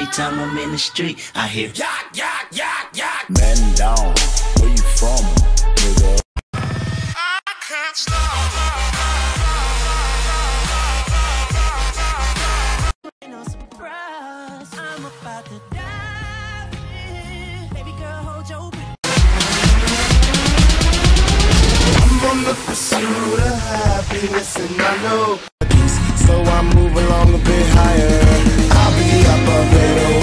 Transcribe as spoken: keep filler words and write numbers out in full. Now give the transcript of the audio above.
time I'm in the street, I hear yak, yak, yak, yak. Man down, where you from, nigga? I can't stop. No surprise, I'm about to dive in. Baby girl, hold your breath. I'm on the pursuit of happiness, and I know. So I move along a bit higher. I'll be up a bit